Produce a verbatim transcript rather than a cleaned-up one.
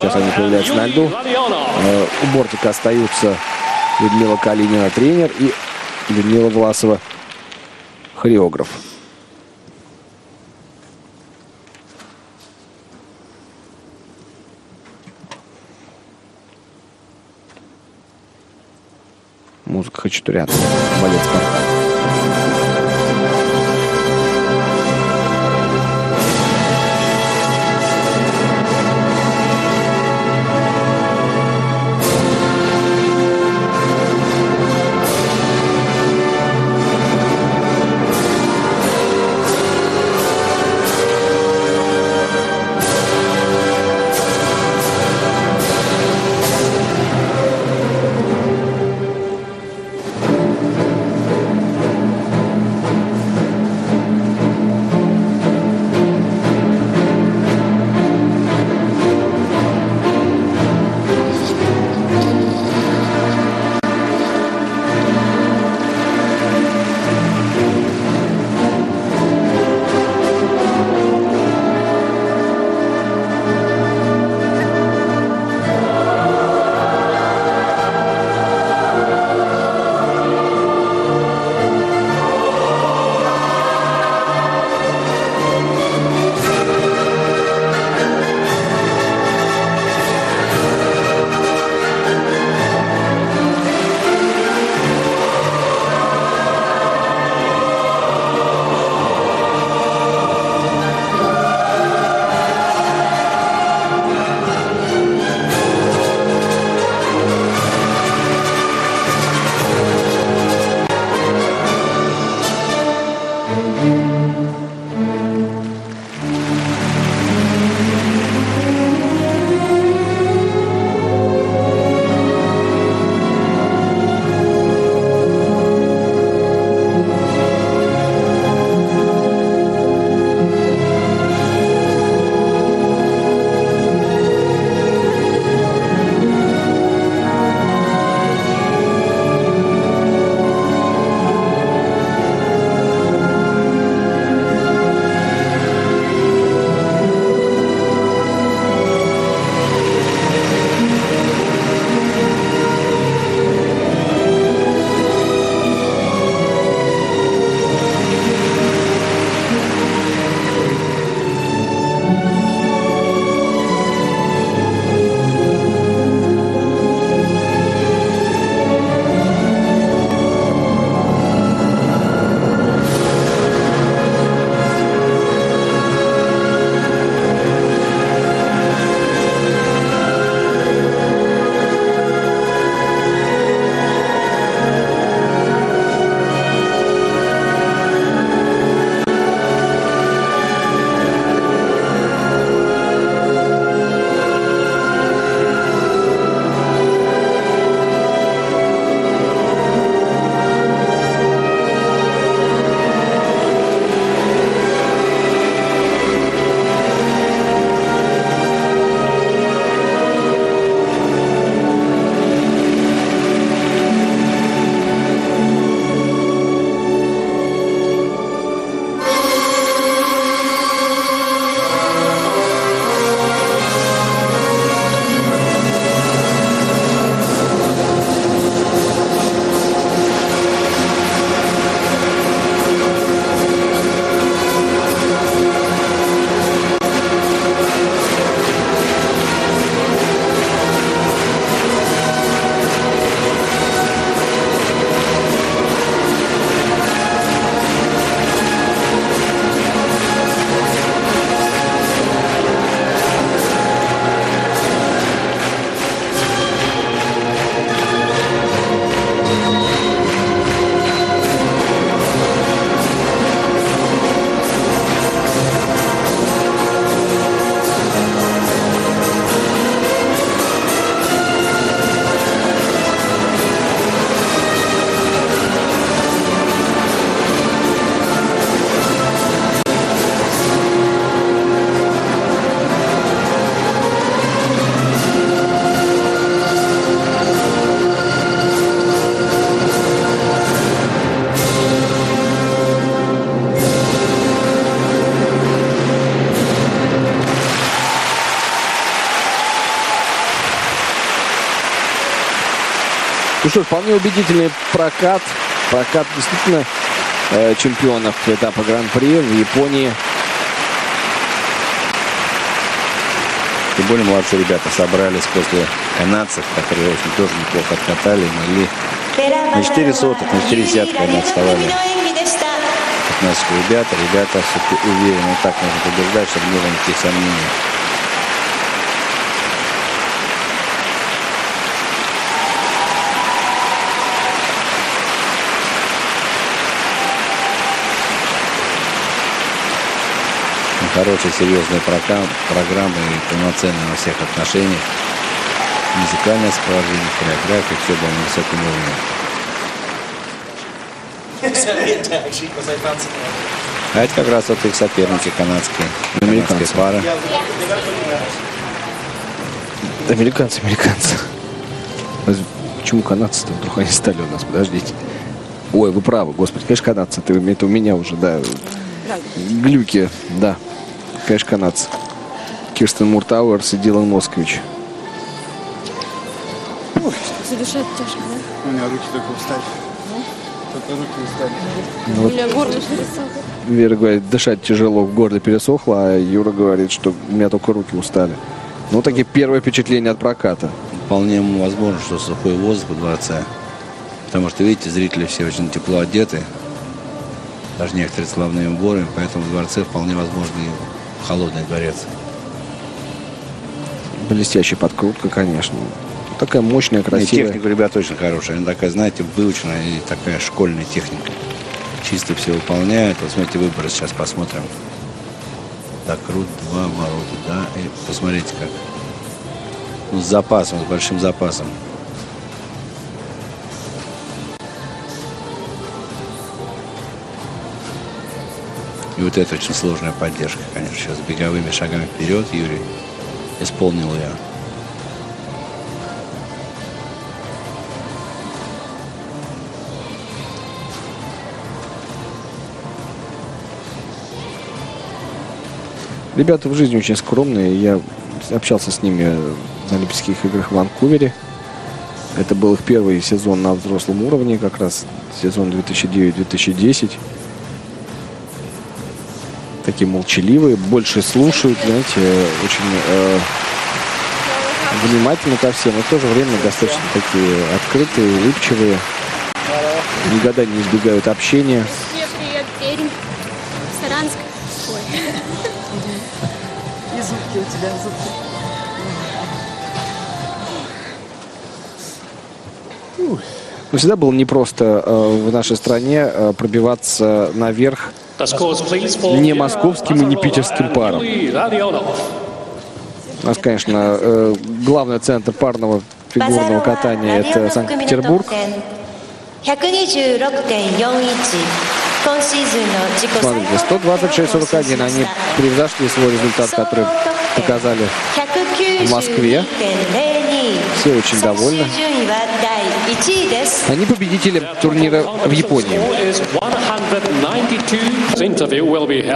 Сейчас они появляются на льду. У бортика остаются Людмила Калинина, тренер, и Людмила Власова, хореограф. Музыка Хачатуряна. Балет «Спартак». Ну что ж, вполне убедительный прокат. Прокат действительно э, чемпионов этапа Гран-при в Японии. Тем более молодцы ребята собрались после канадцев, которые очень тоже неплохо откатали и могли на четыре сотых, на четыре десятых, когда отставали пятнадцать ребята. Ребята все-таки уверены, так можно побеждать, чтобы не было никаких сомнений. Хорошая, серьезная программа и полноценная во всех отношениях. Музыкальное сопровождение, хореография, все было на высоком уровне. А это как раз вот их соперники канадские. Американская пара. Американцы, американцы. Почему канадцы-то вдруг они стали у нас? Подождите. Ой, вы правы, господи, конечно, канадцы. Это у меня уже, да, глюки, да. Конечно, канадцы. Кирстен Муртауэрс и Дилан Москович. Задышать тяжко, да? У меня руки только устали. Только руки устали. Ну, вот. У меня горло пересохло. Вера говорит, дышать тяжело, в горле пересохло, а Юра говорит, что у меня только руки устали. Ну, такие первые впечатления от проката. Вполне возможно, что сухой воздух во дворце. Потому что, видите, зрители все очень тепло одеты. Даже некоторые с головными уборами, поэтому в дворце вполне возможно и холодный дворец. Блестящая подкрутка, конечно. Такая мощная, красивая. И техника, ребят, очень хорошая. Она такая, знаете, выученная и такая школьная техника. Чисто все выполняют. Вот смотрите, выборы сейчас посмотрим. Так, крут, два оборота, да. И посмотрите как. Ну, с запасом, с большим запасом. И вот это очень сложная поддержка, конечно. Сейчас беговыми шагами вперед Юрий исполнил ее. Ребята в жизни очень скромные. Я общался с ними на Олимпийских играх в Ванкувере. Это был их первый сезон на взрослом уровне, как раз сезон две тысячи девятый — две тысячи десятый. Такие молчаливые, больше слушают, знаете, очень э, внимательно ко всем, но в то же время достаточно такие открытые, улыбчивые, никогда не избегают общения. Привет, привет, Пермь. Саранск. Ой. И зубки у тебя, зубки. Но всегда было непросто э, в нашей стране э, пробиваться наверх не московским и не питерским парам. У нас, конечно, э, главный центр парного фигурного катания — это Санкт-Петербург. Смотрите, сто двадцать шесть сорок один. Они превзошли свой результат, который показали в Москве. Все очень довольны. Они победители турнира в Японии.